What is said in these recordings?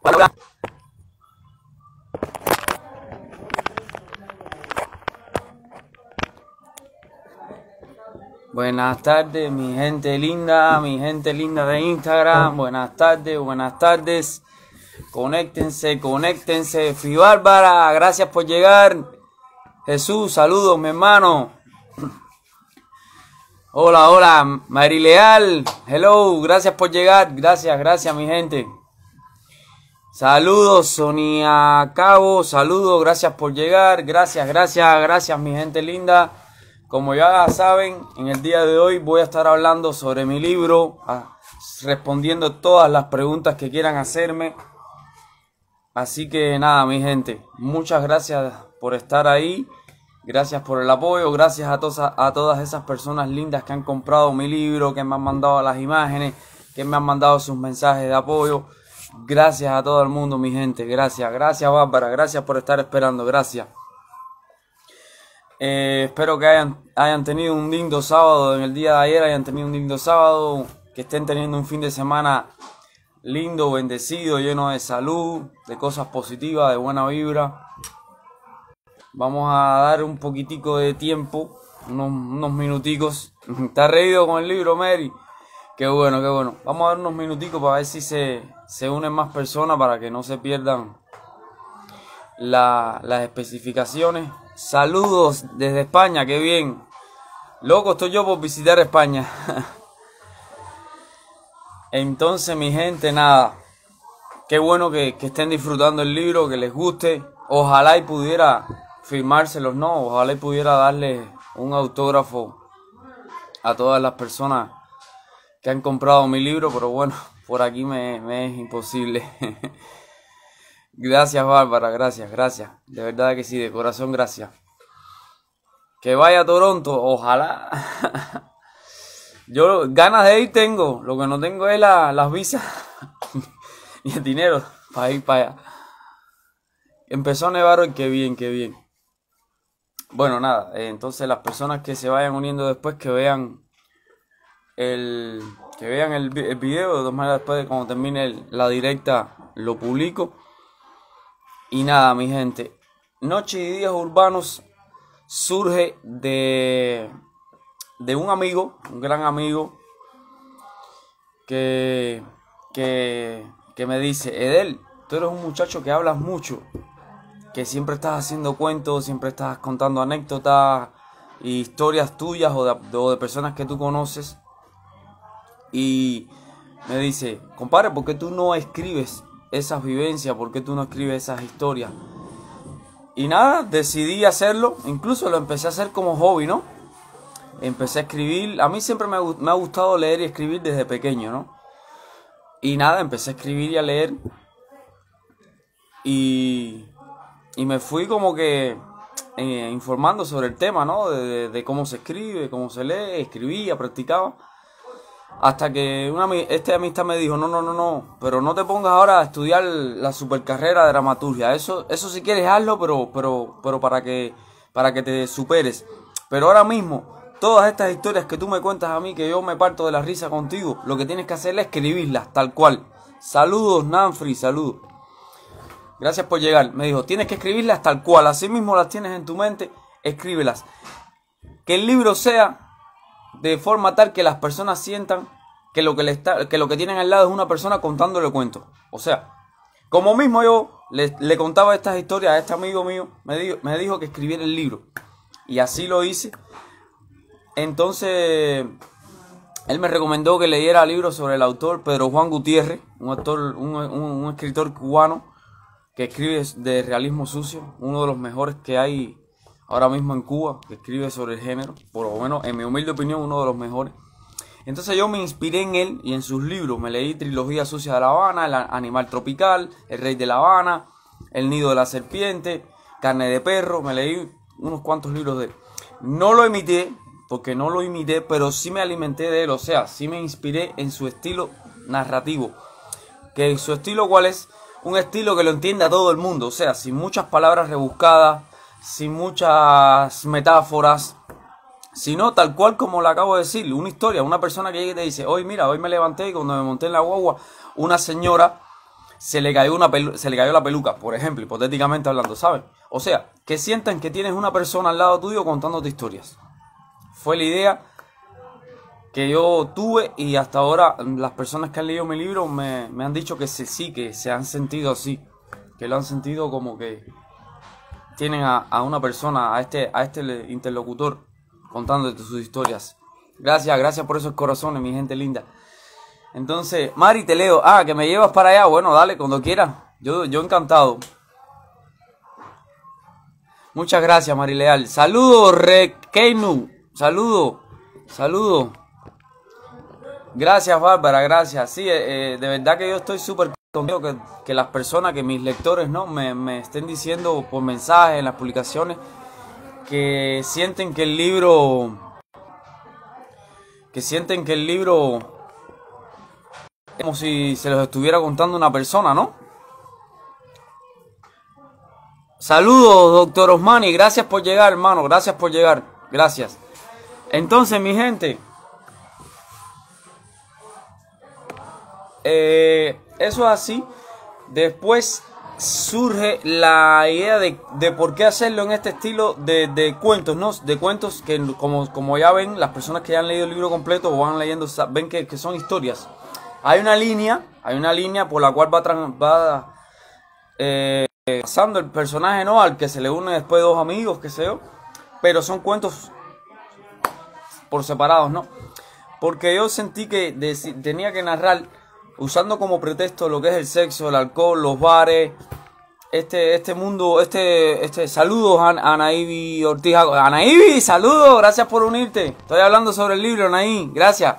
Buenas tardes, mi gente linda de Instagram. Buenas tardes. Conéctense. Fi Bárbara, gracias por llegar. Jesús, saludos, mi hermano. Hola, Marileal. Hello, gracias por llegar. Gracias, mi gente. Saludos, Sonia Cabo. Saludos, gracias por llegar. Gracias, mi gente linda. Como ya saben, en el día de hoy voy a estar hablando sobre mi libro, respondiendo todas las preguntas que quieran hacerme. Así que nada, mi gente, muchas gracias por estar ahí, gracias por el apoyo, gracias a todas esas personas lindas que han comprado mi libro, que me han mandado las imágenes, que me han mandado sus mensajes de apoyo. Gracias a todo el mundo, mi gente, gracias Bárbara, gracias por estar esperando, gracias. Espero que hayan tenido un lindo sábado en el día de ayer, que estén teniendo un fin de semana lindo, bendecido, lleno de salud, de cosas positivas, de buena vibra. Vamos a dar un poquitico de tiempo, unos minuticos. ¿Te has reído con el libro, Mary? Qué bueno. Vamos a dar unos minuticos para ver si se unen más personas para que no se pierdan las especificaciones. Saludos desde España, qué bien. Loco estoy yo por visitar España. Entonces, mi gente, nada. Qué bueno que estén disfrutando el libro, que les guste. Ojalá y pudiera firmárselos, ¿no? Ojalá y pudiera darle un autógrafo a todas las personas que han comprado mi libro, pero bueno, por aquí me es imposible. Gracias, Bárbara, gracias. De verdad que sí, de corazón, gracias. Que vaya a Toronto, ojalá. Yo ganas de ir tengo, lo que no tengo es las visas y el dinero para ir para allá. Empezó a nevar hoy, qué bien. Bueno, nada, entonces las personas que se vayan uniendo después, que vean el video, de todas maneras después de cuando termine la directa lo publico. Y nada, mi gente, Noches y Días Urbanos surge de un amigo, un gran amigo, que me dice: Edel, tú eres un muchacho que hablas mucho, que siempre estás haciendo cuentos, siempre estás contando anécdotas y historias tuyas o de personas que tú conoces. Y me dice: compadre, ¿por qué tú no escribes esas vivencias? ¿Por qué tú no escribes esas historias? Y nada, decidí hacerlo. Incluso lo empecé a hacer como hobby, ¿no? Empecé a escribir. A mí siempre me ha gustado leer y escribir desde pequeño, ¿no? Y nada, empecé a escribir y a leer. Y me fui como que informando sobre el tema, ¿no? De cómo se escribe, cómo se lee, escribía, practicaba. Hasta que esta amistad me dijo: no, pero no te pongas ahora a estudiar la supercarrera de dramaturgia. Eso si quieres hazlo, pero para que te superes. Pero ahora mismo, todas estas historias que tú me cuentas a mí, que yo me parto de la risa contigo, lo que tienes que hacer es escribirlas tal cual. Saludos, Nanfree, saludos. Gracias por llegar. Me dijo: tienes que escribirlas tal cual, así mismo las tienes en tu mente, escríbelas. Que el libro sea de forma tal que las personas sientan que lo que tienen al lado es una persona contándole cuentos. O sea, como mismo yo le contaba estas historias a este amigo mío, me dijo que escribiera el libro. Y así lo hice. Entonces, él me recomendó que leyera libros sobre el autor Pedro Juan Gutiérrez, un escritor cubano que escribe de realismo sucio, uno de los mejores que hay ahora mismo en Cuba, que escribe sobre el género, por lo menos en mi humilde opinión, uno de los mejores. Entonces yo me inspiré en él y en sus libros. Me leí Trilogía Sucia de La Habana, El Animal Tropical, El Rey de La Habana, El Nido de la Serpiente, Carne de Perro. Me leí unos cuantos libros de él. No lo imité, pero sí me alimenté de él. O sea, sí me inspiré en su estilo narrativo. ¿Que su estilo cuál es? Un estilo que lo entienda todo el mundo. O sea, sin muchas palabras rebuscadas, sin muchas metáforas, sino tal cual como le acabo de decir, una historia, una persona que llega y te dice: hoy mira, hoy me levanté y cuando me monté en la guagua, una señora se le cayó la peluca, por ejemplo, hipotéticamente hablando, ¿sabes? O sea, que sientan que tienes una persona al lado tuyo contándote historias. Fue la idea que yo tuve y hasta ahora las personas que han leído mi libro me han dicho que sí, que se han sentido así, que lo han sentido como que tienen a una persona, a este interlocutor contándote sus historias. Gracias por esos corazones, mi gente linda. Entonces, Mari, te leo. Que me llevas para allá. Bueno, dale, cuando quieras. Yo encantado. Muchas gracias, Mari Leal. Saludos, Rekeinu. Saludos. Gracias, Bárbara, gracias. Sí, de verdad que yo estoy súper contento que las personas, que mis lectores, ¿no? Me estén diciendo por mensajes en las publicaciones que sienten que el libro es como si se los estuviera contando una persona, ¿no? Saludos, doctor Osmani, gracias por llegar, hermano, gracias por llegar, gracias. Entonces, mi gente, eso es así. Después surge la idea de por qué hacerlo en este estilo de cuentos, ¿no? De cuentos que, como ya ven, las personas que ya han leído el libro completo o van leyendo, ven que son historias. Hay una línea por la cual va pasando el personaje, ¿no? Al que se le une después dos amigos, qué sé yo. Pero son cuentos por separados, ¿no? Porque yo sentí que tenía que narrar usando como pretexto lo que es el sexo, el alcohol, los bares, este mundo, saludos a Anaíbi Ortiz. Anaíbi, saludos, gracias por unirte. Estoy hablando sobre el libro, Anaí, gracias.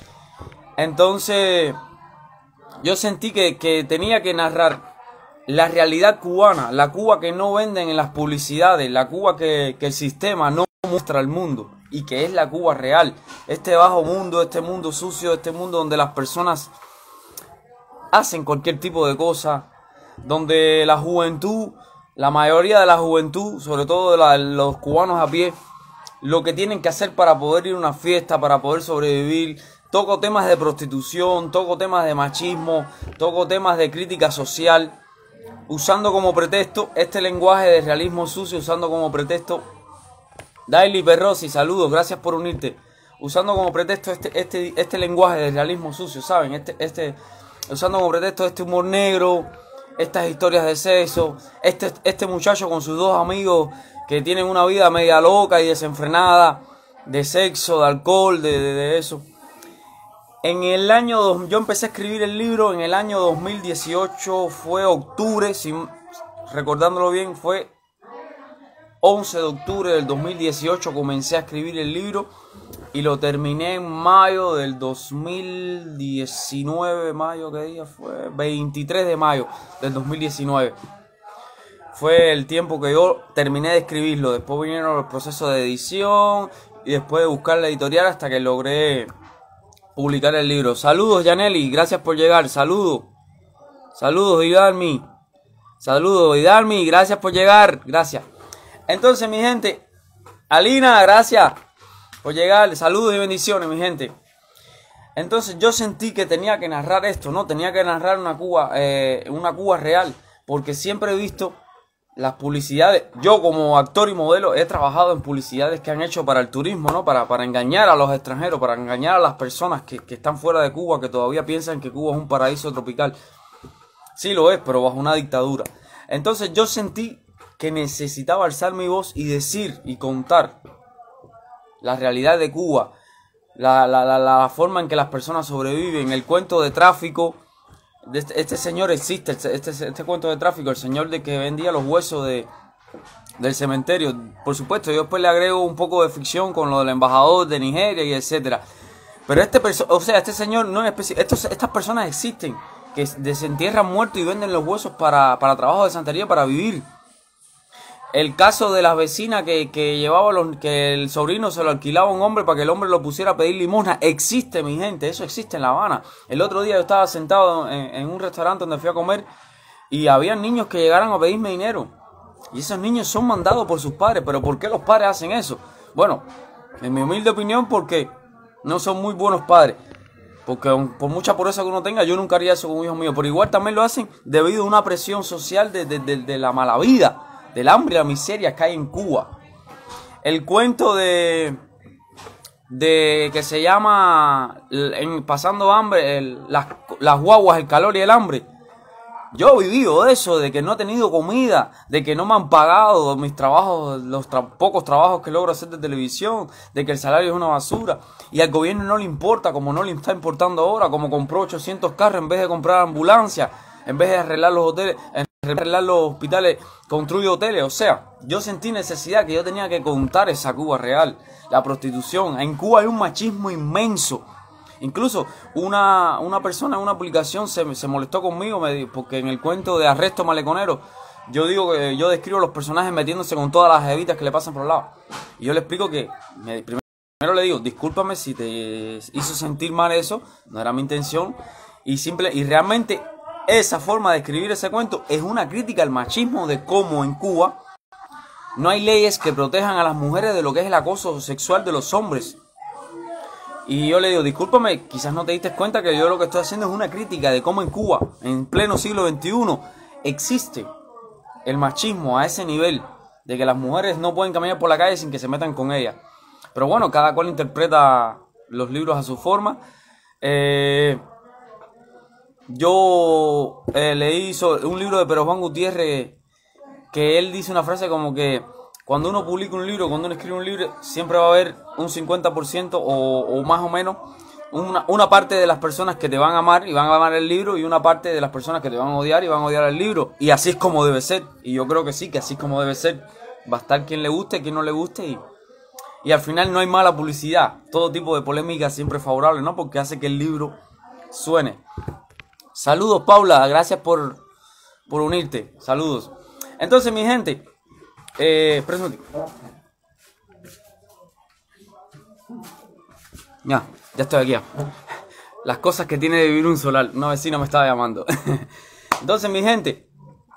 Entonces, yo sentí que tenía que narrar la realidad cubana, la Cuba que no venden en las publicidades, la Cuba que el sistema no muestra al mundo y que es la Cuba real. Este bajo mundo, este mundo sucio, este mundo donde las personas hacen cualquier tipo de cosa, donde la juventud, la mayoría de la juventud, sobre todo los cubanos a pie, lo que tienen que hacer para poder ir a una fiesta, para poder sobrevivir. Toco temas de prostitución, toco temas de machismo, toco temas de crítica social, usando como pretexto este lenguaje de realismo sucio, usando como pretexto... Daily Perrosi, saludos, gracias por unirte. Usando como pretexto este lenguaje de realismo sucio, ¿saben? Usando como pretexto este humor negro, estas historias de sexo, este muchacho con sus dos amigos que tienen una vida media loca y desenfrenada, de sexo, de alcohol, de eso. En el año, yo empecé a escribir el libro en el año 2018, fue octubre, recordándolo bien, fue 11 de octubre del 2018 comencé a escribir el libro y lo terminé en mayo del 2019, ¿qué día fue? 23 de mayo del 2019. Fue el tiempo que yo terminé de escribirlo, después vinieron los procesos de edición y después de buscar la editorial hasta que logré publicar el libro. Saludos, Yaneli, gracias por llegar. Saludos Hidalmi. Gracias por llegar. Gracias. Entonces, mi gente, Alina, gracias por llegar. Saludos y bendiciones, mi gente. Entonces, yo sentí que tenía que narrar esto, ¿no? Tenía que narrar una Cuba real, porque siempre he visto las publicidades. Yo como actor y modelo he trabajado en publicidades que han hecho para el turismo, ¿no? Para engañar a los extranjeros, para engañar a las personas que están fuera de Cuba, que todavía piensan que Cuba es un paraíso tropical. Sí lo es, pero bajo una dictadura. Entonces yo sentí que necesitaba alzar mi voz y decir y contar la realidad de Cuba, la forma en que las personas sobreviven, el cuento de tráfico. Este señor existe, este cuento de tráfico, el señor de que vendía los huesos del cementerio. Por supuesto, yo después le agrego un poco de ficción con lo del embajador de Nigeria y etcétera. Pero este señor no es específico. Estas personas existen, que desentierran muertos y venden los huesos para trabajo de santería, para vivir. El caso de las vecinas que llevaba que el sobrino se lo alquilaba a un hombre para que el hombre lo pusiera a pedir limosna. Existe, mi gente, eso existe en La Habana. El otro día yo estaba sentado en un restaurante donde fui a comer y había niños que llegaran a pedirme dinero. Y esos niños son mandados por sus padres. ¿Pero por qué los padres hacen eso? Bueno, en mi humilde opinión, porque no son muy buenos padres. Porque por mucha pureza que uno tenga, yo nunca haría eso con hijos míos. Pero igual también lo hacen debido a una presión social de la mala vida, del hambre y la miseria que hay en Cuba. El cuento de que se llama Pasando hambre, las guaguas, el calor y el hambre. Yo he vivido eso, de que no he tenido comida, de que no me han pagado mis trabajos, pocos trabajos que logro hacer de televisión, de que el salario es una basura. Y al gobierno no le importa, como no le está importando ahora, como compró 800 carros en vez de comprar ambulancias, en vez de arreglar los hoteles, arreglar los hospitales, construye hoteles. O sea, yo sentí necesidad que yo tenía que contar esa Cuba real, la prostitución. En Cuba hay un machismo inmenso. Incluso una persona en una publicación se molestó conmigo porque en el cuento de Arresto Maleconero yo digo que yo describo a los personajes metiéndose con todas las jevitas que le pasan por el lado. Y yo le explico que primero le digo, discúlpame si te hizo sentir mal eso, no era mi intención. Y realmente esa forma de escribir ese cuento es una crítica al machismo, de cómo en Cuba no hay leyes que protejan a las mujeres de lo que es el acoso sexual de los hombres. Y yo le digo, discúlpame, quizás no te diste cuenta que yo lo que estoy haciendo es una crítica de cómo en Cuba, en pleno siglo XXI, existe el machismo a ese nivel, de que las mujeres no pueden caminar por la calle sin que se metan con ellas. Pero bueno, cada cual interpreta los libros a su forma. Yo leí un libro de Pedro Juan Gutiérrez, que él dice una frase como que cuando uno publica un libro, cuando uno escribe un libro, siempre va a haber un 50% o más o menos, una parte de las personas que te van a amar y van a amar el libro, y una parte de las personas que te van a odiar y van a odiar el libro. Y así es como debe ser. Y yo creo que sí, que así es como debe ser. Va a estar quien le guste, quien no le guste, y al final no hay mala publicidad. Todo tipo de polémica siempre es favorable, ¿no? Porque hace que el libro suene. Saludos, Paula. Gracias por unirte. Saludos. Entonces, mi gente... ya estoy aquí. Las cosas que tiene de vivir un solar. Una vecina me estaba llamando. Entonces, mi gente,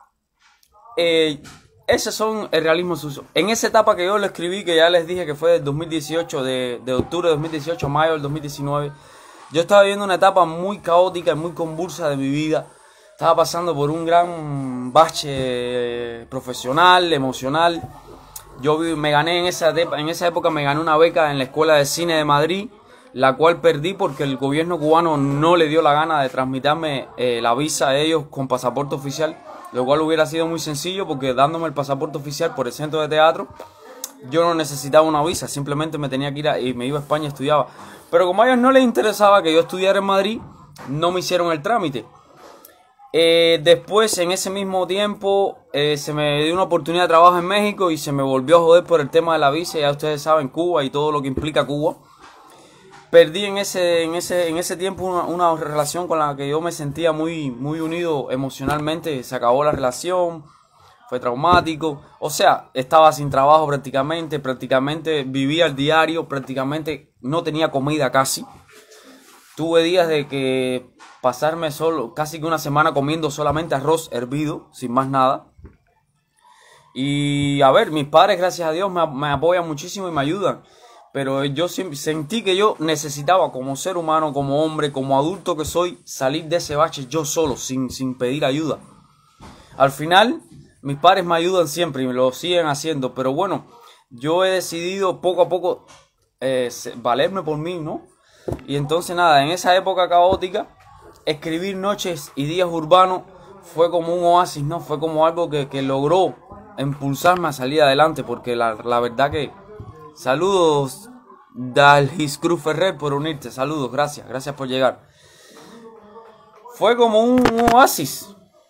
esos son el realismo sucio. En esa etapa que yo lo escribí, que ya les dije que fue del 2018, de octubre de 2018 a mayo del 2019, yo estaba viviendo una etapa muy caótica y muy convulsa de mi vida. Estaba pasando por un gran bache profesional, emocional. Yo me gané en esa época me gané una beca en la Escuela de Cine de Madrid, la cual perdí porque el gobierno cubano no le dio la gana de transmitirme la visa a ellos con pasaporte oficial, lo cual hubiera sido muy sencillo porque dándome el pasaporte oficial por el centro de teatro, yo no necesitaba una visa, simplemente me tenía que ir y me iba a España y estudiaba. Pero como a ellos no les interesaba que yo estudiara en Madrid, no me hicieron el trámite. Después, en ese mismo tiempo, se me dio una oportunidad de trabajo en México y se me volvió a joder por el tema de la visa. Ya ustedes saben, Cuba y todo lo que implica Cuba. Perdí en ese tiempo una relación con la que yo me sentía muy unido emocionalmente. Se acabó la relación, fue traumático. O sea, estaba sin trabajo prácticamente vivía al diario, prácticamente no tenía comida casi. Tuve días de que pasarme casi que una semana comiendo solamente arroz hervido, sin más nada. Y a ver, mis padres, gracias a Dios, me apoyan muchísimo y me ayudan. Pero yo sentí que yo necesitaba, como ser humano, como hombre, como adulto que soy, salir de ese bache yo solo, sin pedir ayuda. Al final, mis padres me ayudan siempre y me lo siguen haciendo. Pero bueno, yo he decidido poco a poco valerme por mí, ¿no? Y entonces nada, en esa época caótica, escribir Noches y Días Urbanos fue como un oasis, ¿no? Fue como algo que logró impulsarme a salir adelante, porque la verdad que... Saludos, Dalgis Cruz Ferrer, por unirte, saludos, gracias por llegar. Fue como un oasis.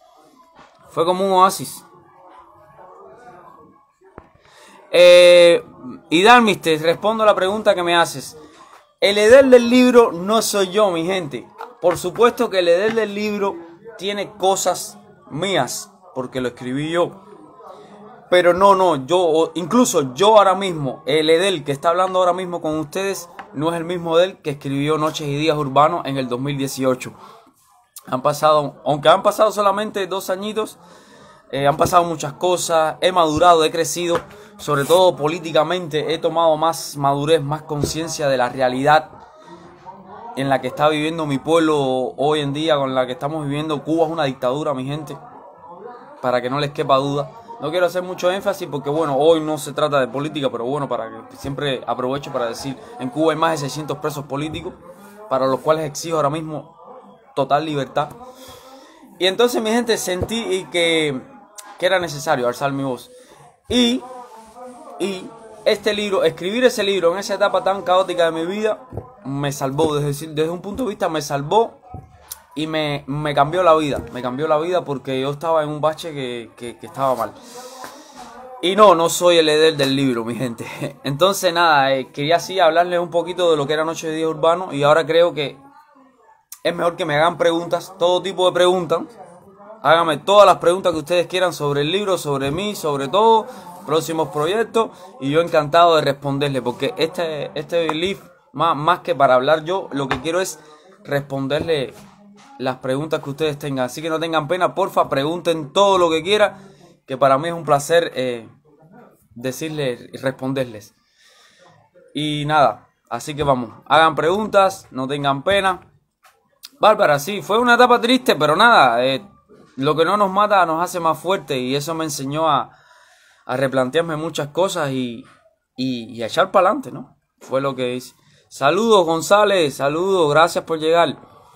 Y Dalmis, te respondo a la pregunta que me haces. El Edel del libro no soy yo, mi gente. Por supuesto que el Edel del libro tiene cosas mías, porque lo escribí yo. Pero incluso yo ahora mismo, el Edel que está hablando ahora mismo con ustedes, no es el mismo Edel que escribió Noches y Días Urbanos en el 2018. Aunque han pasado solamente 2 añitos, han pasado muchas cosas, he madurado, he crecido, sobre todo políticamente, he tomado más madurez, más conciencia de la realidad en la que está viviendo mi pueblo hoy en día, con la que estamos viviendo. Cuba es una dictadura, mi gente, para que no les quepa duda. No quiero hacer mucho énfasis porque, bueno, hoy no se trata de política, pero bueno, para que siempre aprovecho para decir, en Cuba hay más de 600 presos políticos, para los cuales exijo ahora mismo total libertad. Y entonces, mi gente, sentí que era necesario alzar mi voz. Y este libro, escribir ese libro en esa etapa tan caótica de mi vida, me salvó, desde un punto de vista me salvó y me cambió la vida. Me cambió la vida porque yo estaba en un bache que estaba mal. Y no soy el líder del libro, mi gente. Entonces nada, quería así hablarles un poquito de lo que era Noches de Días Urbanos. Y ahora creo que es mejor que me hagan preguntas, todo tipo de preguntas. Háganme todas las preguntas que ustedes quieran sobre el libro, sobre mí, sobre todo, próximos proyectos. Y yo encantado de responderles, porque este libro, más que para hablar yo, lo que quiero es responderle las preguntas que ustedes tengan. Así que no tengan pena, porfa, pregunten todo lo que quieran, que para mí es un placer decirles y responderles. Y nada, así que vamos, hagan preguntas, no tengan pena. Bárbara, sí, fue una etapa triste, pero nada, lo que no nos mata nos hace más fuertes, y eso me enseñó a replantearme muchas cosas y a echar para adelante, ¿no? Fue lo que hice. Saludos, González, saludos, gracias por llegar.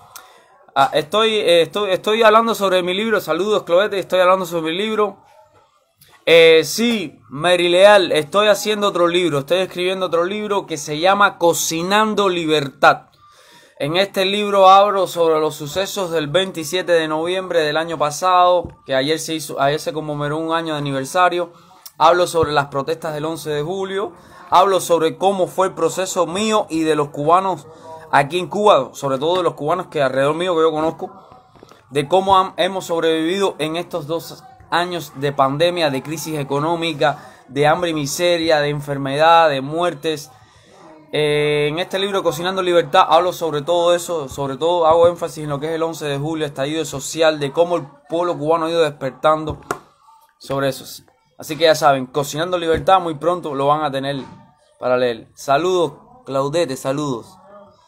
Estoy hablando sobre mi libro. Saludos, Cloete, estoy hablando sobre mi libro. Sí, Mary Leal, estoy haciendo otro libro, estoy escribiendo otro libro que se llama Cocinando Libertad. En este libro hablo sobre los sucesos del 27 de noviembre del año pasado, que ayer se conmemoró un año de aniversario. Hablo sobre las protestas del 11 de julio, hablo sobre cómo fue el proceso mío y de los cubanos aquí en Cuba, sobre todo de los cubanos que alrededor mío que yo conozco, de cómo hemos sobrevivido en estos 2 años de pandemia, de crisis económica, de hambre y miseria, de enfermedad, de muertes. En este libro, Cocinando Libertad, hablo sobre todo eso, sobre todo hago énfasis en lo que es el 11 de julio, estallido social, de cómo el pueblo cubano ha ido despertando sobre eso. Así que ya saben, Cocinando Libertad, muy pronto lo van a tener para leer. Saludos, Claudete, saludos.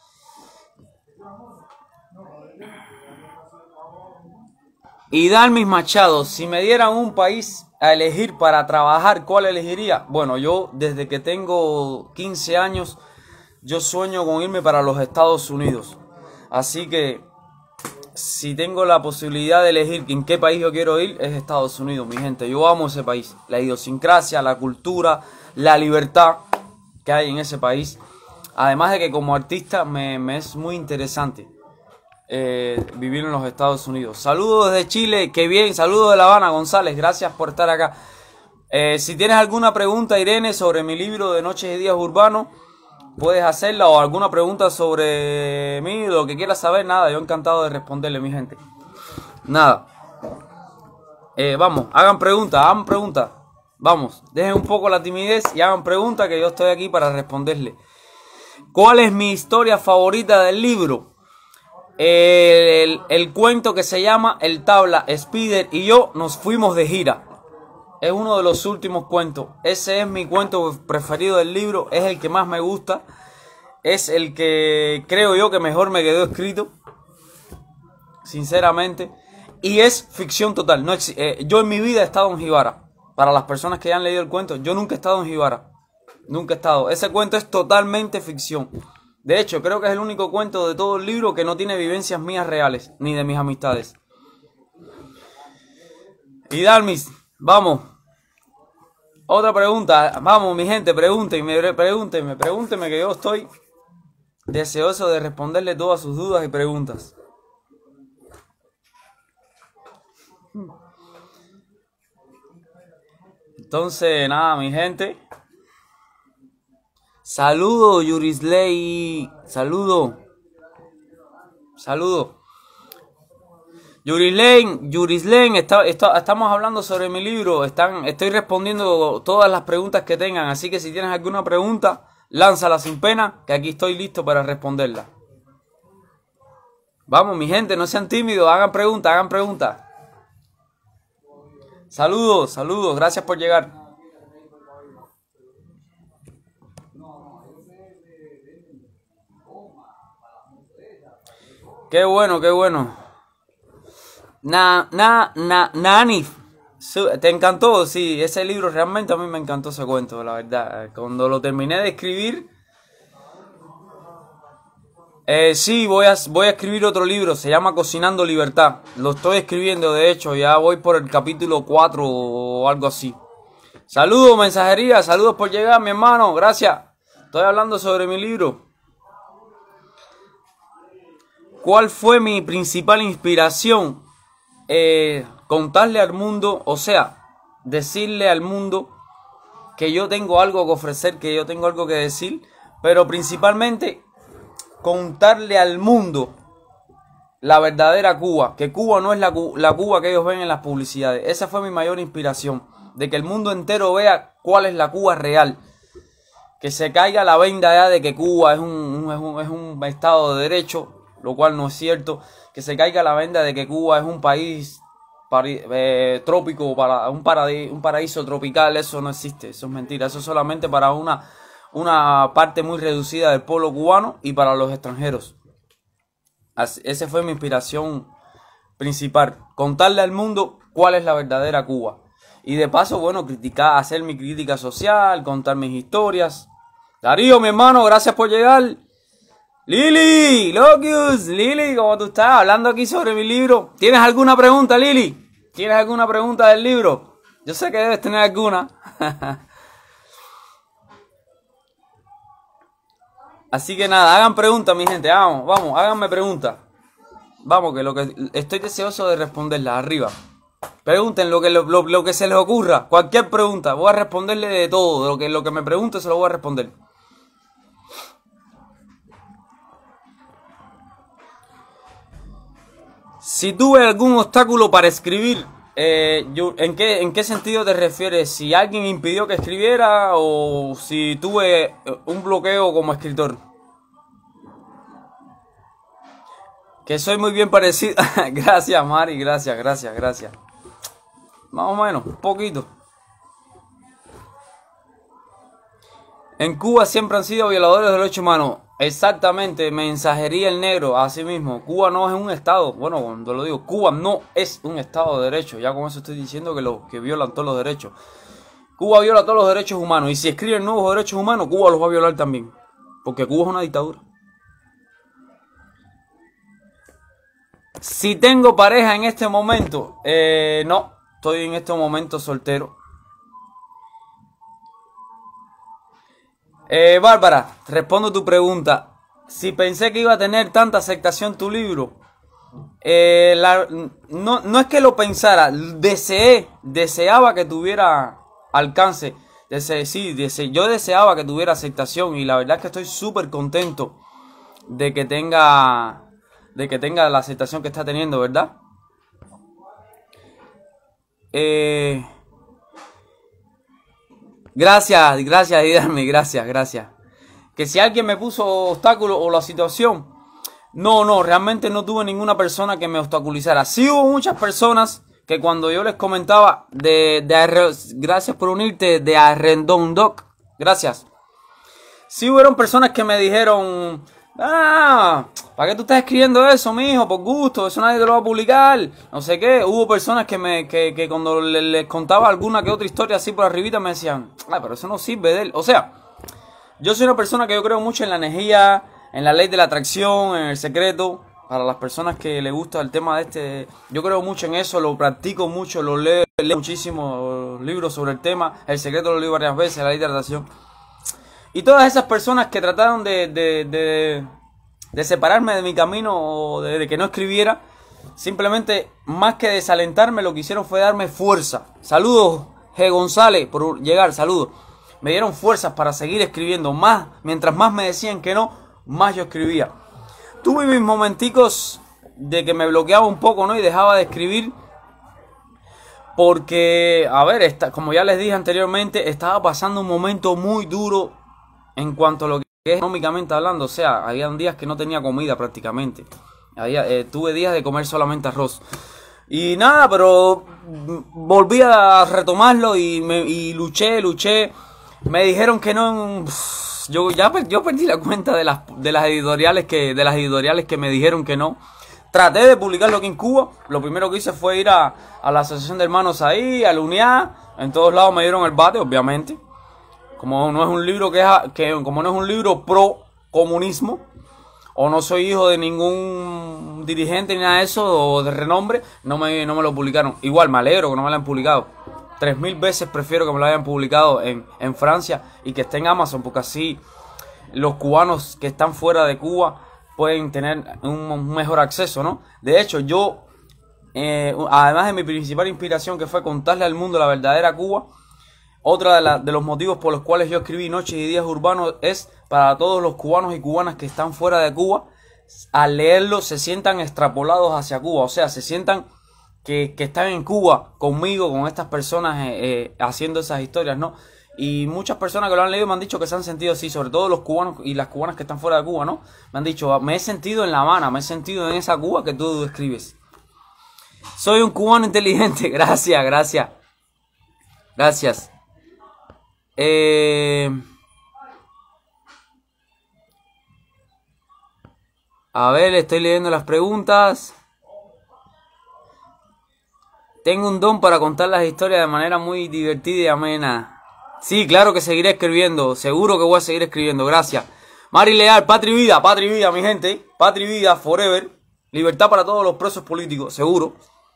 Y Dalmis Machado, si me dieran un país a elegir para trabajar, ¿cuál elegiría? Bueno, yo desde que tengo 15 años, yo sueño con irme para los Estados Unidos. Así que si tengo la posibilidad de elegir en qué país yo quiero ir, es Estados Unidos, mi gente. Yo amo ese país, la idiosincrasia, la cultura, la libertad que hay en ese país. Además de que como artista me es muy interesante vivir en los Estados Unidos. Saludos desde Chile, qué bien. Saludos de La Habana, González, gracias por estar acá. Si tienes alguna pregunta, Irene, sobre mi libro de Noches y Días Urbanos, puedes hacerla, o alguna pregunta sobre mí, lo que quieras saber. Nada, yo encantado de responderle, mi gente. Nada, vamos, hagan preguntas, vamos, dejen un poco la timidez y hagan preguntas, que yo estoy aquí para responderle. ¿Cuál es mi historia favorita del libro? El cuento que se llama El Tabla. Spider y yo nos fuimos de gira. Es uno de los últimos cuentos. Ese es mi cuento preferido del libro. Es el que más me gusta. Es el que creo yo que mejor me quedó escrito, sinceramente. Y es ficción total. Yo en mi vida he estado en Jibara. Para las personas que ya han leído el cuento, yo nunca he estado en Jibara. Nunca he estado. Ese cuento es totalmente ficción. De hecho, creo que es el único cuento de todo el libro que no tiene vivencias mías reales, ni de mis amistades. Y Dalmis, vamos. Otra pregunta. Vamos, mi gente, pregúntenme, que yo estoy deseoso de responderle todas sus dudas y preguntas. Entonces, nada, mi gente. Saludo, Yurisley. Saludo. Yurisley, estamos hablando sobre mi libro. Estoy respondiendo todas las preguntas que tengan. Así que si tienes alguna pregunta, lánzala sin pena, que aquí estoy listo para responderla. Vamos, mi gente, no sean tímidos, hagan preguntas. Saludos, gracias por llegar. Qué bueno, qué bueno. Nanif. ¿Te encantó? Sí, ese libro realmente a mí me encantó ese cuento, la verdad. Cuando lo terminé de escribir, sí, voy a escribir otro libro, se llama Cocinando Libertad. Lo estoy escribiendo, de hecho, ya voy por el capítulo 4 o algo así. Saludos, mensajería, saludos por llegar, mi hermano, gracias. Estoy hablando sobre mi libro. ¿Cuál fue mi principal inspiración? Contarle al mundo, o sea, decirle al mundo que yo tengo algo que ofrecer, que yo tengo algo que decir, pero principalmente contarle al mundo la verdadera Cuba, que Cuba no es la Cuba que ellos ven en las publicidades. Esa fue mi mayor inspiración, de que el mundo entero vea cuál es la Cuba real, que se caiga la venda ya de que Cuba es un estado de derecho, lo cual no es cierto, que se caiga la venda de que Cuba es un país trópico, un paraíso tropical. Eso no existe, eso es mentira, eso es solamente para una parte muy reducida del pueblo cubano y para los extranjeros. Esa fue mi inspiración principal, contarle al mundo cuál es la verdadera Cuba. Y de paso, bueno, hacer mi crítica social, contar mis historias. Darío, mi hermano, gracias por llegar. Lili, Lokius, Lili, ¿cómo tú estás? Hablando aquí sobre mi libro. ¿Tienes alguna pregunta, Lili? ¿Tienes alguna pregunta del libro? Yo sé que debes tener alguna. Así que nada, hagan preguntas, mi gente. Vamos, háganme preguntas. Vamos, que estoy deseoso de responderlas. Arriba. Pregunten lo que se les ocurra. Cualquier pregunta. Voy a responderle de todo. Lo que me pregunte se lo voy a responder. Si tuve algún obstáculo para escribir, ¿en qué sentido te refieres? ¿Si alguien impidió que escribiera o si tuve un bloqueo como escritor? Que soy muy bien parecido. Gracias, Mari, gracias. Más o menos, un poquito. En Cuba siempre han sido violadores de los derechos humanos. Exactamente, mensajería el negro, así mismo. Cuba no es un estado, bueno, cuando lo digo, Cuba no es un estado de derecho. Ya con eso estoy diciendo que violan todos los derechos. Cuba viola todos los derechos humanos. Y si escriben nuevos derechos humanos, Cuba los va a violar también. Porque Cuba es una dictadura. Si tengo pareja en este momento, no, estoy en este momento soltero. Bárbara, respondo tu pregunta. Si pensé que iba a tener tanta aceptación tu libro, no es que lo pensara, deseaba que tuviera alcance. Yo deseaba que tuviera aceptación y la verdad es que estoy súper contento de que tenga la aceptación que está teniendo, ¿verdad? Gracias, Didarmi, gracias. Que si alguien me puso obstáculo o la situación, no, realmente no tuve ninguna persona que me obstaculizara. Sí hubo muchas personas que cuando yo les comentaba gracias por unirte, de Arrendón Doc, gracias. Sí hubieron personas que me dijeron, ¿para qué tú estás escribiendo eso, mijo? Por gusto, eso nadie te lo va a publicar, no sé qué. Hubo personas que cuando les contaba alguna que otra historia así por arribita me decían, pero eso no sirve de él. O sea, yo soy una persona que yo creo mucho en la energía, en la ley de la atracción, en el secreto. Para las personas que les gusta el tema yo creo mucho en eso, lo practico mucho, lo leo muchísimos libros sobre el tema. El secreto lo leí varias veces, la ley de la atracción. Y todas esas personas que trataron de separarme de mi camino o de que no escribiera, simplemente más que desalentarme, lo que hicieron fue darme fuerza. Saludos, G. González, por llegar, saludos. Me dieron fuerzas para seguir escribiendo más. Mientras más me decían que no, más yo escribía. Tuve mis momenticos de que me bloqueaba un poco, ¿no? Y dejaba de escribir. Porque, a ver, como ya les dije anteriormente, estaba pasando un momento muy duro en cuanto a lo que es económicamente hablando. O sea, había días que no tenía comida prácticamente. Tuve días de comer solamente arroz. Y nada, pero volví a retomarlo y luché. Me dijeron que no. Yo perdí la cuenta de las editoriales que me dijeron que no. Traté de publicarlo aquí en Cuba. Lo primero que hice fue ir a la Asociación de Hermanos ahí, a la UNIA. En todos lados me dieron el bate, obviamente. Como no es un libro como no es un libro pro comunismo, o no soy hijo de ningún dirigente ni nada de eso, o de renombre, no me lo publicaron. Igual me alegro que no me lo hayan publicado. 3000 veces prefiero que me lo hayan publicado en Francia y que esté en Amazon, porque así los cubanos que están fuera de Cuba pueden tener un mejor acceso, ¿no? De hecho, yo, además de mi principal inspiración, que fue contarle al mundo la verdadera Cuba, otra de los motivos por los cuales yo escribí Noches y Días Urbanos es para todos los cubanos y cubanas que están fuera de Cuba, al leerlo se sientan extrapolados hacia Cuba, o sea, se sientan que están en Cuba conmigo, con estas personas haciendo esas historias, ¿no? Y muchas personas que lo han leído me han dicho que se han sentido así, sobre todo los cubanos y las cubanas que están fuera de Cuba, ¿no? Me han dicho, me he sentido en La Habana, me he sentido en esa Cuba que tú describes. Soy un cubano inteligente, gracias, gracias. Gracias. A ver, estoy leyendo las preguntas. Tengo un don para contar las historias de manera muy divertida y amena. Sí, claro que seguiré escribiendo. Seguro que voy a seguir escribiendo. Gracias. Mari Leal, patria y vida, mi gente. Patria y vida, forever. Libertad para todos los presos políticos, seguro.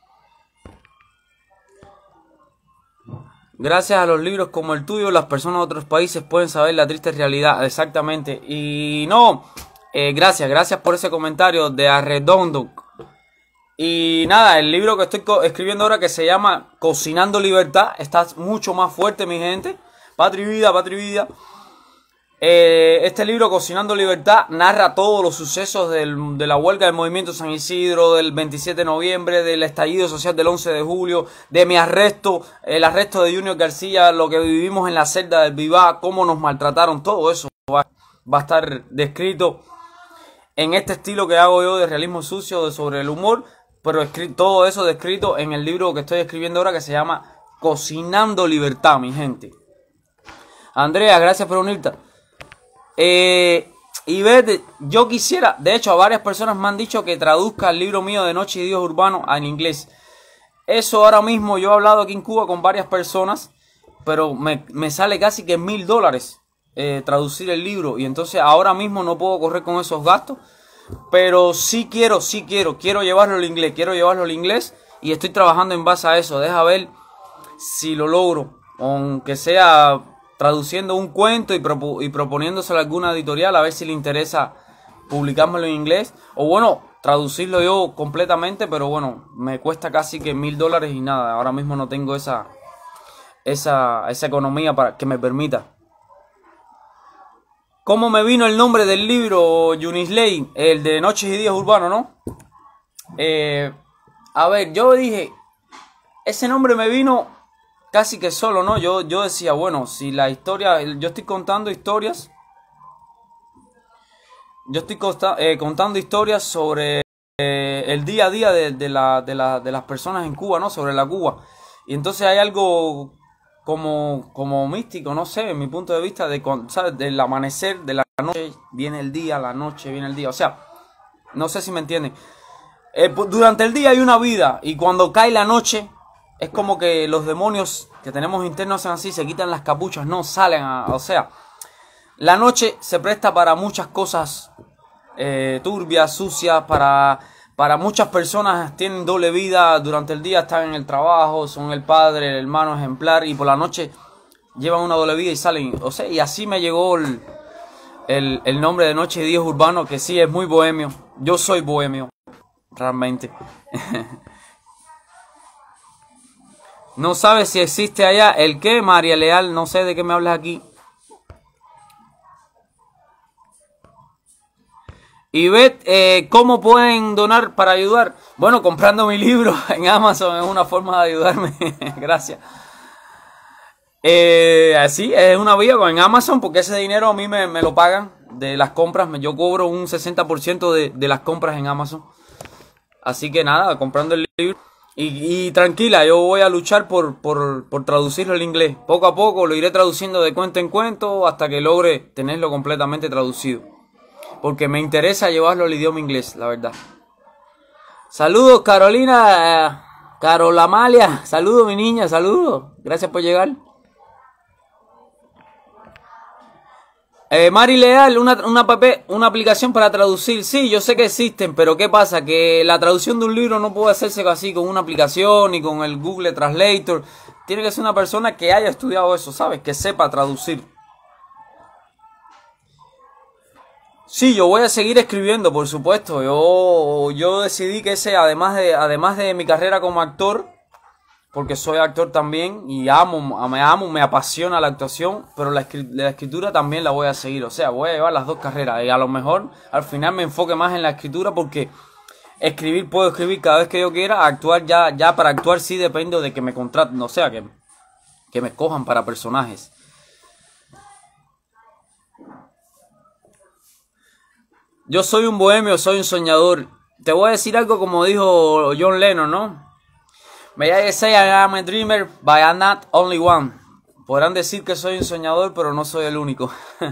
Gracias a los libros como el tuyo, las personas de otros países pueden saber la triste realidad. Exactamente. Y no, gracias por ese comentario de Arredondo. Y nada, el libro que estoy escribiendo ahora, que se llama Cocinando Libertad, está mucho más fuerte, mi gente. Patria y vida, patria y vida. Este libro, Cocinando Libertad, narra todos los sucesos de la huelga del Movimiento San Isidro, del 27 de noviembre, del estallido social del 11 de julio, de mi arresto, el arresto de Junior García, lo que vivimos en la celda del Vivá, cómo nos maltrataron, todo eso va a estar descrito en este estilo que hago yo de realismo sucio, sobre el humor, pero todo eso descrito en el libro que estoy escribiendo ahora, que se llama Cocinando Libertad, mi gente. Andrea, gracias por unirte. Y vete, yo quisiera, de hecho a varias personas me han dicho que traduzca el libro mío de Noche y Días Urbanos en inglés. Eso ahora mismo yo he hablado aquí en Cuba con varias personas, pero me sale casi que $1000 traducir el libro, y entonces ahora mismo no puedo correr con esos gastos, pero sí quiero llevarlo al inglés, y estoy trabajando en base a eso. Deja ver si lo logro, aunque sea traduciendo un cuento y proponiéndoselo a alguna editorial, a ver si le interesa publicármelo en inglés, o bueno, traducirlo yo completamente, pero bueno, me cuesta casi que $1000 y nada, ahora mismo no tengo esa economía para que me permita. ¿Cómo me vino el nombre del libro, Yunisley? El de Noches y Días Urbanos, ¿no? A ver, yo dije, ese nombre me vino casi que solo, ¿no? Yo decía, bueno, si la historia, yo estoy contando historias, contando historias sobre el día a día de las personas en Cuba, ¿no? Sobre la Cuba. Y entonces hay algo como místico, no sé, en mi punto de vista, ¿sabes? Del amanecer, de la noche viene el día, la noche viene el día. O sea, no sé si me entienden. Durante el día hay una vida, y cuando cae la noche es como que los demonios que tenemos internos hacen así, se quitan las capuchas, no salen o sea, la noche se presta para muchas cosas turbias, sucias, para muchas personas tienen doble vida. Durante el día están en el trabajo, son el padre, el hermano ejemplar, y por la noche llevan una doble vida y salen, o sea, y así me llegó el nombre de Noche y Días Urbanos, que sí es muy bohemio. Yo soy bohemio, realmente. No sabes si existe allá el qué, María Leal, no sé de qué me hablas aquí. Y ve, ¿cómo pueden donar para ayudar? Bueno, comprando mi libro en Amazon es una forma de ayudarme. Gracias. Así es una vía en Amazon, porque ese dinero a mí me lo pagan de las compras. Yo cobro un 60% de las compras en Amazon. Así que nada, comprando el libro. Y tranquila, yo voy a luchar por traducirlo al inglés. Poco a poco lo iré traduciendo de cuento en cuento hasta que logre tenerlo completamente traducido. Porque me interesa llevarlo al idioma inglés, la verdad. Saludos, Carolina, Carolamalia. Saludos, mi niña, saludos. Gracias por llegar. Mari Leal, una aplicación para traducir. Sí, yo sé que existen, pero ¿qué pasa? Que la traducción de un libro no puede hacerse así con una aplicación ni con el Google Translator. Tiene que ser una persona que haya estudiado eso, ¿sabes? Que sepa traducir. Sí, yo voy a seguir escribiendo, por supuesto. Yo decidí que ese, además de mi carrera como actor, porque soy actor también y me apasiona la actuación, pero la escritura también la voy a seguir. O sea, voy a llevar las dos carreras y a lo mejor al final me enfoque más en la escritura porque puedo escribir cada vez que yo quiera. Actuar ya para actuar sí dependo de que me contraten, o sea, que me escojan para personajes. Yo soy un bohemio, soy un soñador. Te voy a decir algo como dijo John Lennon, ¿no? May I say I am a dreamer, but I'm not only one. Podrán decir que soy un soñador, pero no soy el único.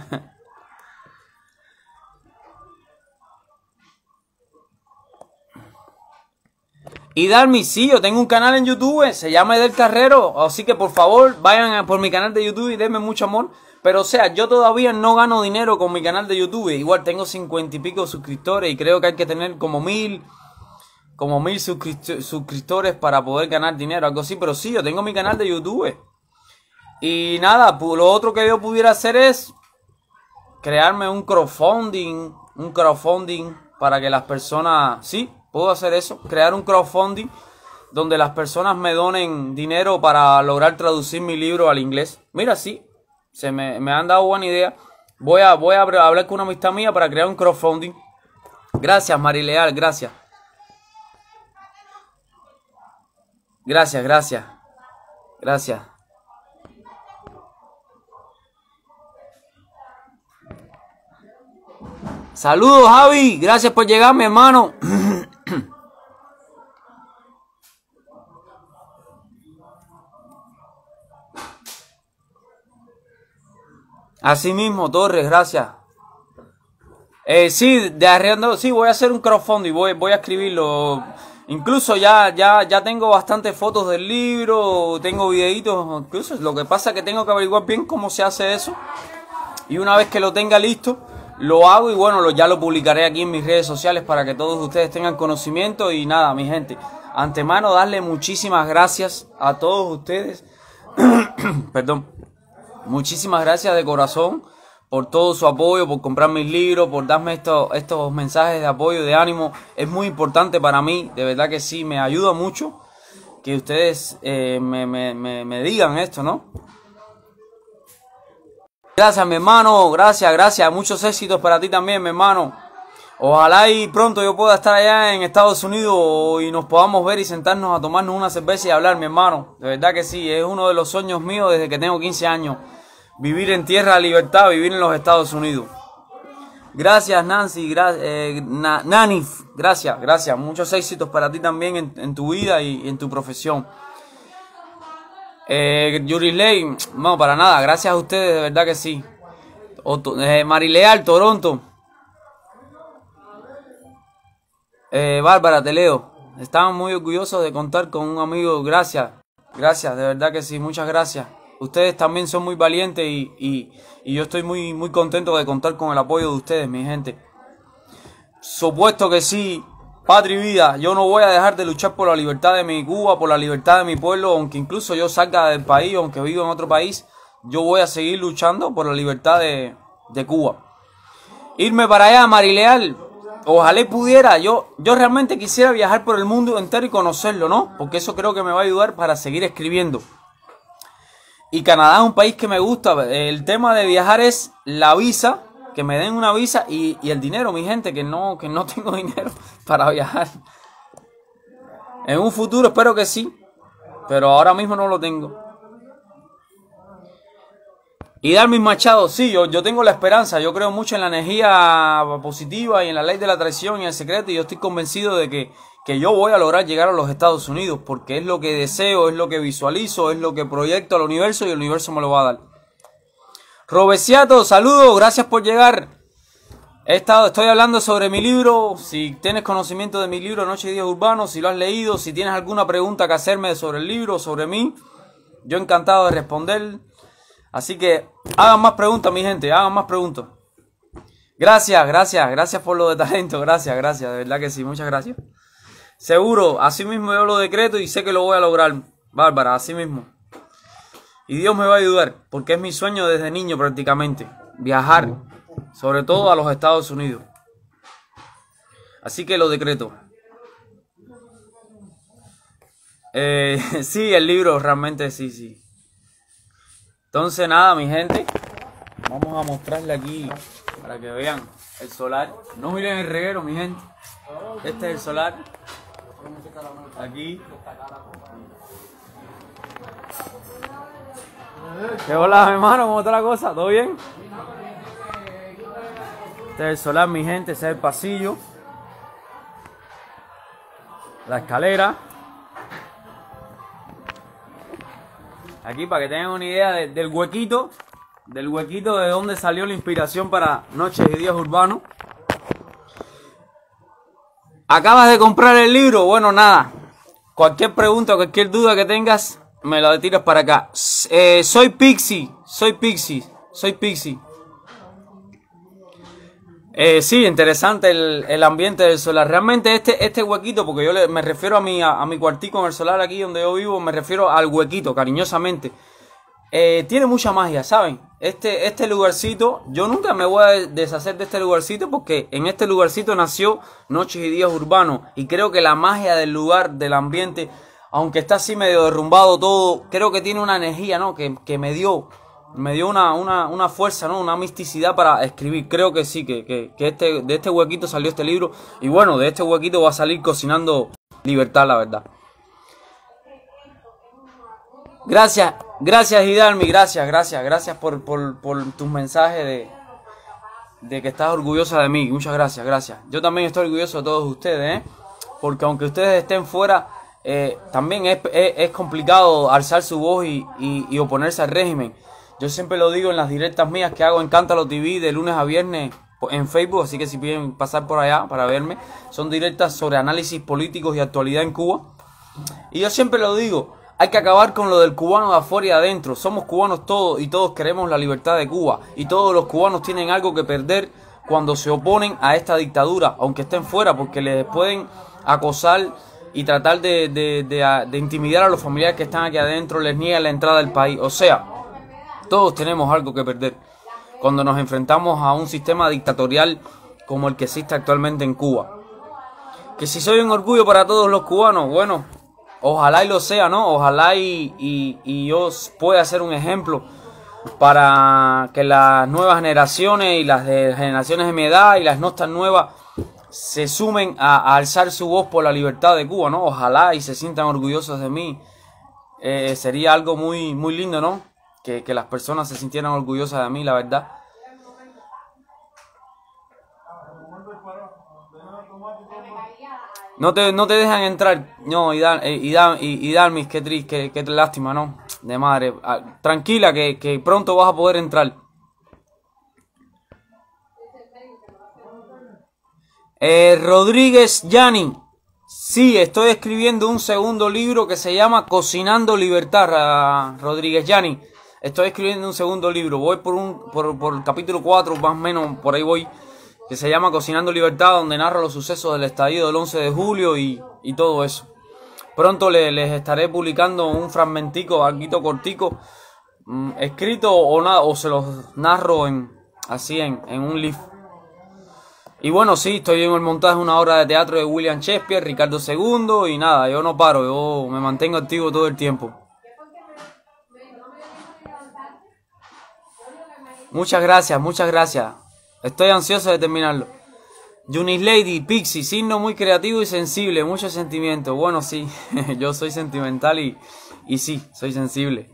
Y Darmy, sí, yo tengo un canal en YouTube, se llama Edel Carrero, así que por favor vayan por mi canal de YouTube y denme mucho amor. Pero o sea, yo todavía no gano dinero con mi canal de YouTube, igual tengo 50 y pico suscriptores y creo que hay que tener como 1000 suscriptores para poder ganar dinero, algo así. Pero sí, yo tengo mi canal de YouTube. Y nada, lo otro que yo pudiera hacer es crearme un crowdfunding para que las personas, sí, puedo hacer eso, crear un crowdfunding donde las personas me donen dinero para lograr traducir mi libro al inglés. Mira, sí, me han dado buena idea. Voy a hablar con una amistad mía para crear un crowdfunding. Gracias, Marileal, gracias. Gracias. Saludos, Javi. Gracias por llegar, mi hermano. Así mismo, Torres, gracias. Sí, sí, voy a hacer un crowdfunding, voy a escribirlo. Incluso ya tengo bastantes fotos del libro, tengo videitos, incluso lo que pasa es que tengo que averiguar bien cómo se hace eso. Y una vez que lo tenga listo, lo hago y bueno, ya lo publicaré aquí en mis redes sociales para que todos ustedes tengan conocimiento. Y nada, mi gente, antemano darle muchísimas gracias a todos ustedes. Perdón. Muchísimas gracias de corazón por todo su apoyo, por comprar mis libros, por darme estos mensajes de apoyo, de ánimo. Es muy importante para mí, de verdad que sí, me ayuda mucho que ustedes me digan esto, ¿no? Gracias, mi hermano, gracias. Muchos éxitos para ti también, mi hermano. Ojalá y pronto yo pueda estar allá en Estados Unidos y nos podamos ver y sentarnos a tomarnos una cerveza y hablar, mi hermano. De verdad que sí, es uno de los sueños míos desde que tengo 15 años. Vivir en tierra de libertad, vivir en los Estados Unidos. Gracias, Nancy, Nanif, gracias. Muchos éxitos para ti también en tu vida y en tu profesión. Yuri Lane, no, para nada, gracias a ustedes, de verdad que sí. Marileal, Toronto. Bárbara, te leo. Estaban muy orgullosos de contar con un amigo. Gracias, de verdad que sí, muchas gracias. Ustedes también son muy valientes y yo estoy muy contento de contar con el apoyo de ustedes, mi gente. Supuesto que sí, patria y vida. Yo no voy a dejar de luchar por la libertad de mi Cuba, por la libertad de mi pueblo, aunque incluso yo salga del país, aunque viva en otro país, yo voy a seguir luchando por la libertad de Cuba. Irme para allá, Marileal. Ojalá pudiera, yo realmente quisiera viajar por el mundo entero y conocerlo, ¿no? Porque eso creo que me va a ayudar para seguir escribiendo. Y Canadá es un país que me gusta. El tema de viajar es la visa, que me den una visa y el dinero, mi gente, que no tengo dinero para viajar. En un futuro espero que sí, pero ahora mismo no lo tengo. Y Darmy Machado, sí, yo tengo la esperanza, yo creo mucho en la energía positiva y en la ley de la atracción y el secreto, y yo estoy convencido de que yo voy a lograr llegar a los Estados Unidos, porque es lo que deseo, es lo que visualizo, es lo que proyecto al universo y el universo me lo va a dar. Robesiato, saludos, gracias por llegar. Estoy hablando sobre mi libro. Si tienes conocimiento de mi libro Noches y Días Urbanos, si lo has leído, si tienes alguna pregunta que hacerme sobre el libro, sobre mí, yo encantado de responder. Así que hagan más preguntas, mi gente, hagan más preguntas. Gracias por lo de talento, gracias, de verdad que sí, muchas gracias. Seguro, así mismo yo lo decreto y sé que lo voy a lograr, Bárbara, así mismo. Y Dios me va a ayudar, porque es mi sueño desde niño prácticamente, viajar, sobre todo a los Estados Unidos. Así que lo decreto. Sí, el libro realmente sí. Entonces nada, mi gente, vamos a mostrarle aquí para que vean el solar. No miren el reguero, mi gente. Este es el solar. Aquí. ¿Qué hola, hermano? ¿Cómo está la cosa? ¿Todo bien? Este es el solar, mi gente. Ese es el pasillo. La escalera. Aquí para que tengan una idea del huequito. Del huequito de donde salió la inspiración para Noches y Días Urbanos. ¿Acabas de comprar el libro? Bueno, nada. Cualquier pregunta o cualquier duda que tengas, me la tiras para acá. Soy Pixie. Sí, interesante el ambiente del solar. Realmente este huequito, porque yo me refiero a mi cuartico en el solar aquí donde yo vivo, me refiero al huequito, cariñosamente. Tiene mucha magia, ¿saben? Este lugarcito, yo nunca me voy a deshacer de este lugarcito porque en este lugarcito nació Noches y Días Urbanos. Y creo que la magia del lugar, del ambiente, aunque está así medio derrumbado todo, creo que tiene una energía, ¿no? Que me dio una fuerza, ¿no? Una misticidad para escribir. Creo que sí, que de este huequito salió este libro. Y bueno, de este huequito va a salir Cocinando Libertad, la verdad. Gracias Hidalmi, gracias por tus mensajes de que estás orgullosa de mí. Muchas gracias. Yo también estoy orgulloso de todos ustedes, porque aunque ustedes estén fuera, también es complicado alzar su voz y oponerse al régimen. Yo siempre lo digo en las directas mías que hago en Cántalo TV de lunes a viernes en Facebook, así que si quieren pasar por allá para verme, son directas sobre análisis políticos y actualidad en Cuba. Y yo siempre lo digo, hay que acabar con lo del cubano de afuera y adentro. Somos cubanos todos y todos queremos la libertad de Cuba. Y todos los cubanos tienen algo que perder cuando se oponen a esta dictadura, aunque estén fuera, porque les pueden acosar y tratar de intimidar a los familiares que están aquí adentro, les niegan la entrada al país. O sea, todos tenemos algo que perder cuando nos enfrentamos a un sistema dictatorial como el que existe actualmente en Cuba. Que si soy un orgullo para todos los cubanos, bueno, ojalá y lo sea, ¿no? Ojalá y yo pueda ser un ejemplo para que las nuevas generaciones y las de generaciones de mi edad y las no tan nuevas se sumen a alzar su voz por la libertad de Cuba, ¿no? Ojalá y se sientan orgullosos de mí. Sería algo muy lindo, ¿no? Que las personas se sintieran orgullosas de mí, la verdad. No te dejan entrar. No, Idalmis, qué triste, qué lástima, ¿no? De madre. Tranquila, que pronto vas a poder entrar. Rodríguez Yani. Sí, estoy escribiendo un segundo libro que se llama Cocinando Libertad, Rodríguez Yani. Estoy escribiendo un segundo libro. Voy por el capítulo 4, más o menos, por ahí voy. Que se llama Cocinando Libertad, donde narro los sucesos del estallido del 11 de julio y todo eso. Pronto les estaré publicando un fragmentico, algo cortico, escrito o se los narro así en un live. Y bueno, sí, estoy en el montaje de una obra de teatro de William Shakespeare, Ricardo II, y nada, yo no paro, yo me mantengo activo todo el tiempo. Muchas gracias. Estoy ansioso de terminarlo. Yunis Lady, Pixie, signo muy creativo y sensible, mucho sentimiento. Bueno, sí, yo soy sentimental y sí, soy sensible.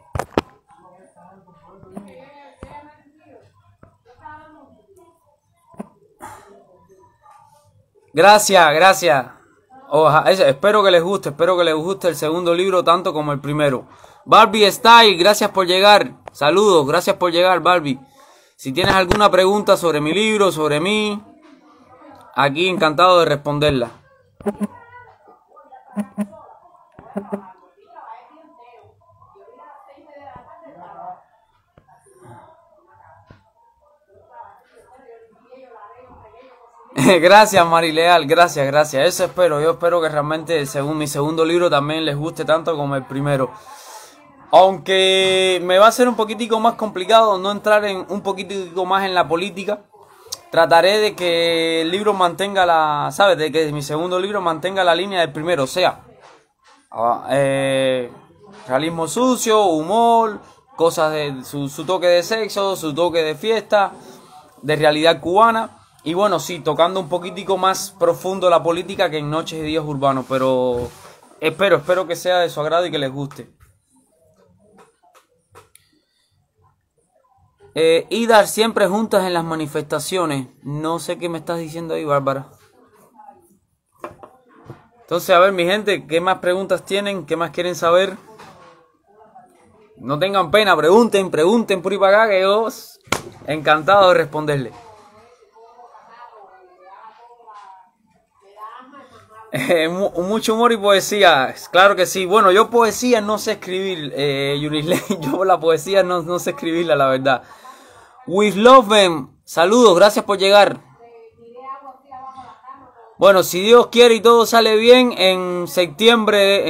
Gracias. Espero que les guste el segundo libro tanto como el primero. Barbie Style, gracias por llegar. Saludos, gracias por llegar, Barbie. Si tienes alguna pregunta sobre mi libro, sobre mí, aquí encantado de responderla. Gracias, Marileal, gracias. Eso espero. Yo espero que realmente mi segundo libro también les guste tanto como el primero. Aunque me va a ser un poquitico más complicado no entrar un poquitico más en la política. Trataré de que el libro mantenga ¿sabes? De que mi segundo libro mantenga la línea del primero. O sea, realismo sucio, humor, cosas de su toque de sexo, su toque de fiesta, de realidad cubana. Y bueno, sí, tocando un poquitico más profundo la política que en Noches y Días Urbanos. Pero espero que sea de su agrado y que les guste. Idar siempre juntas en las manifestaciones. No sé qué me estás diciendo ahí, Bárbara. Entonces, a ver, mi gente, ¿qué más preguntas tienen? ¿Qué más quieren saber? No tengan pena, pregunten por ahí para acá, que yo encantado de responderle. Mucho humor y poesía, claro que sí. Bueno, yo poesía no sé escribir, Yurisley. Yo la poesía no sé escribirla, la verdad. With love them. Saludos, gracias por llegar. Bueno, si Dios quiere y todo sale bien, en el septiembre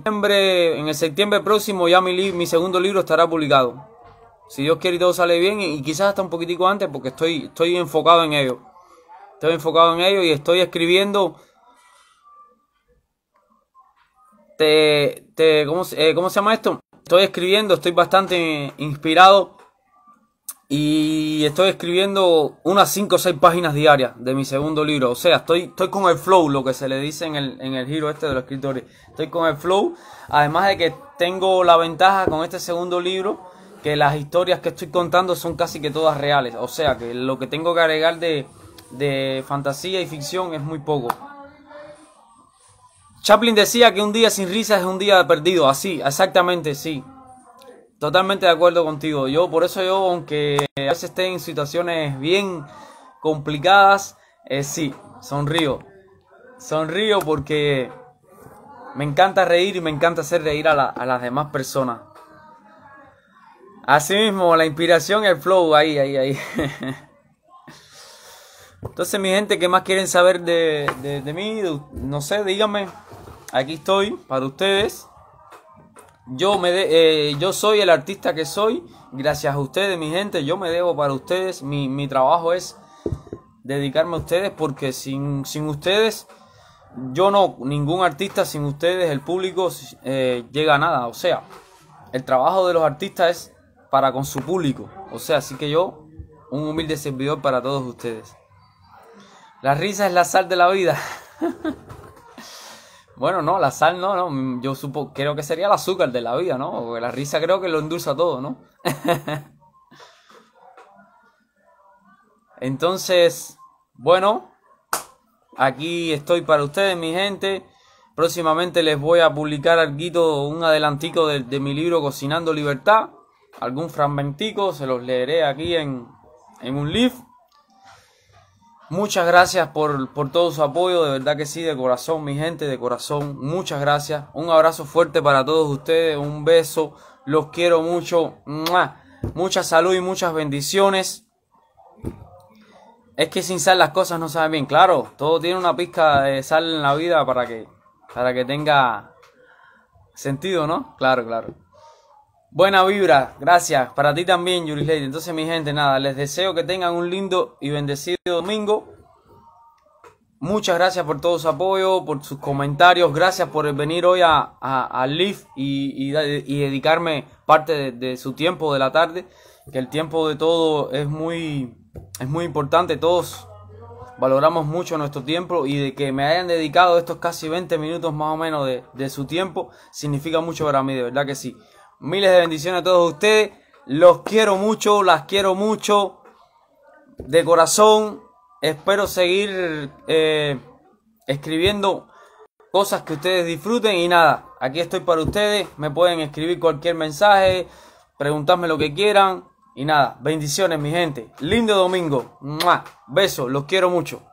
próximo ya mi segundo libro estará publicado. Si Dios quiere y todo sale bien, y quizás hasta un poquitico antes, porque estoy enfocado en ello. Estoy enfocado en ello y estoy escribiendo. ¿Cómo se llama esto? Estoy escribiendo, estoy bastante inspirado y estoy escribiendo unas 5 o 6 páginas diarias de mi segundo libro. O sea, estoy con el flow, lo que se le dice en el giro de los escritores. Estoy con el flow, además de que tengo la ventaja con este segundo libro que las historias que estoy contando son casi que todas reales. O sea, que lo que tengo que agregar de fantasía y ficción es muy poco. Chaplin decía que un día sin risas es un día perdido. Así, exactamente, sí. Totalmente de acuerdo contigo. Por eso yo, aunque a veces esté en situaciones bien complicadas, sí, sonrío. Sonrío porque me encanta reír y me encanta hacer reír a las demás personas. Así mismo, la inspiración y el flow, ahí. Entonces, mi gente, ¿qué más quieren saber de mí? No sé, díganme. Aquí estoy para ustedes. Yo soy el artista que soy gracias a ustedes, mi gente. Yo me debo para ustedes. Mi trabajo es dedicarme a ustedes, porque sin ustedes, ningún artista, sin ustedes, el público llega a nada. O sea, el trabajo de los artistas es para con su público. O sea, así que yo, un humilde servidor para todos ustedes. La risa es la sal de la vida. Bueno, no, la sal no. Yo creo que sería el azúcar de la vida, ¿no? Porque la risa creo que lo endulza todo, ¿no? Entonces, bueno, aquí estoy para ustedes, mi gente. Próximamente les voy a publicar un adelantico de mi libro Cocinando Libertad. Algún fragmentico, se los leeré aquí en un live. Muchas gracias por todo su apoyo, de verdad que sí, de corazón, mi gente, de corazón, muchas gracias. Un abrazo fuerte para todos ustedes, un beso, los quiero mucho. ¡Mua! Mucha salud y muchas bendiciones. Es que sin sal las cosas no saben bien, claro, todo tiene una pizca de sal en la vida para que tenga sentido, ¿no? Claro. Buena vibra, gracias. Para ti también, Yurisley. Entonces, mi gente, nada, les deseo que tengan un lindo y bendecido domingo. Muchas gracias por todo su apoyo, por sus comentarios. Gracias por venir hoy al live y dedicarme parte de su tiempo de la tarde. Que el tiempo de todo es muy importante. Todos valoramos mucho nuestro tiempo, y de que me hayan dedicado estos casi 20 minutos más o menos de su tiempo significa mucho para mí, de verdad que sí. Miles de bendiciones a todos ustedes. Los quiero mucho, las quiero mucho. De corazón. Espero seguir escribiendo cosas que ustedes disfruten. Y nada, aquí estoy para ustedes. Me pueden escribir cualquier mensaje, preguntarme lo que quieran. Y nada, bendiciones, mi gente. Lindo domingo. ¡Mua! Besos, los quiero mucho.